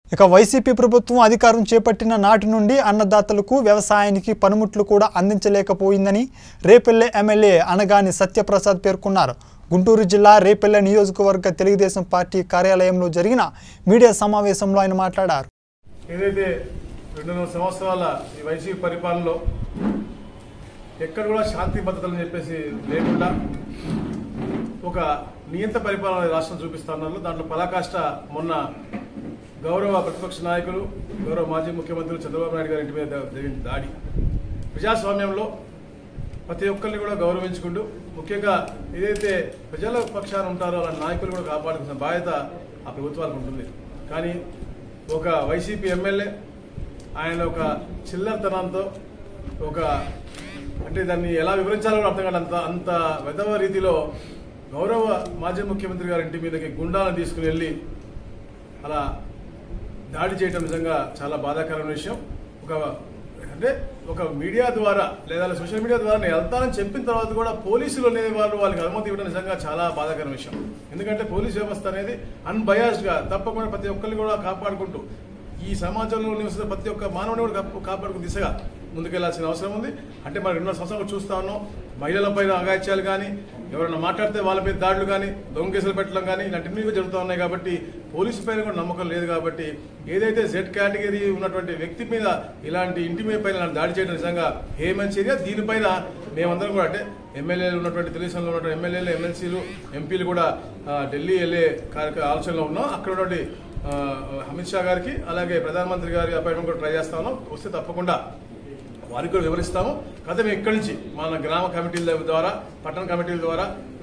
ఇక వైసీపీ ప్రభుత్వం అధికారం చేపట్టిన నాటి నుండి అన్నదాతలకు వ్యవసాయానికి పనిముట్లు కూడా అందించలేకపోయిందని రేపల్లె ఎమ్మెల్యే అనగాని సత్యప్రసాద్ పేర్కొన్నారు. గుంటూరు జిల్లా రేపల్లె నియోజకవర్గ తెలుగుదేశం పార్టీ కార్యాలయంలో జరిగిన మీడియా సమావేశంలో ఆయన మాట్లాడారు. ఏదైతే 2 సంవత్సరాల ఈ వైసీపీ పరిపాలనలో ఎక్కడ కూడా శాంతి భద్రతలు చెప్పేసి లేకుండా ఒక నియంత పరిపాలన రాష్ట్రం చూపిస్తున్నారు. దాంట్లో పరాకాష్ట మొన్న గౌరవ ప్రతిపక్ష నాయకులు గౌరవ మాజీ ముఖ్యమంత్రి చంద్రబాబు నాయుడు గారి ఇంటి మీద జరిగిన దాడి ప్రజాస్వామ్యంలో ప్రతి ఒక్కరిని కూడా గౌరవించుకుంటూ ముఖ్యంగా ఏదైతే ప్రజల పక్షాన ఉంటారో అలాంటి నాయకులు కూడా కాపాడుతున్న బాధ్యత ఆ ప్రభుత్వాలకు ఉంటుంది. కానీ ఒక వైసీపీ ఎమ్మెల్యే ఆయన ఒక చిల్లరతనంతో ఒక అంటే దాన్ని ఎలా వివరించాలో అర్థం కాదు అంత వెధవ రీతిలో గౌరవ మాజీ ముఖ్యమంత్రి గారి ఇంటి మీదకి గుండాలను తీసుకుని వెళ్ళి అలా దాడి చేయడం నిజంగా చాలా బాధాకరమైన విషయం. ఒక మీడియా ద్వారా లేదా సోషల్ మీడియా ద్వారా నేను వెళ్తానని చెప్పిన తర్వాత కూడా పోలీసులు అనే వాళ్ళకి అనుమతి ఇవ్వడం నిజంగా చాలా బాధాకరమైన విషయం. ఎందుకంటే పోలీస్ వ్యవస్థ అనేది అన్బయాస్డ్గా తప్పకుండా ప్రతి ఒక్కరిని కూడా కాపాడుకుంటూ ఈ సమాజంలో నివసిస్తున్న ప్రతి ఒక్క మానవుని కూడా కాపాడుకునే దిశగా ముందుకెళ్లాల్సిన అవసరం ఉంది. అంటే మనం 2 సంవత్సరాలు చూస్తా ఉన్నాం, మహిళలపైన అగాత్యాలు కానీ ఎవరైనా మాట్లాడితే వాళ్ళపై దాడులు కానీ దొంగ కేసులు పెట్టడం కానీ ఇలాంటివి జరుగుతూ ఉన్నాయి. కాబట్టి పోలీసు పైన కూడా నమ్మకం లేదు. కాబట్టి ఏదైతే జెడ్ కేటగిరీ ఉన్నటువంటి వ్యక్తి మీద ఇలాంటి ఇంటి మీద పైన దాడి చేయడం నిజంగా హేమంత్ చర్య. దీనిపైన మేమందరం కూడా అంటే ఎమ్మెల్యేలు ఉన్నటువంటి తెలుగుదేశంలో ఉన్నటువంటి ఎమ్మెల్యేలు ఎమ్మెల్సీలు ఎంపీలు కూడా ఢిల్లీ వెళ్ళే ఆలోచనలో ఉన్నాం. అక్కడ ఉన్నటువంటి అమిత్ షా గారికి అలాగే ప్రధానమంత్రి గారి అపాయింట్మెంట్ కూడా ట్రై చేస్తా ఉన్నాం. వస్తే తప్పకుండా వారికి కూడా వివరిస్తాము. కథ మేము ఇక్కడి నుంచి మన గ్రామ కమిటీల ద్వారా పట్టణ కమిటీల ద్వారా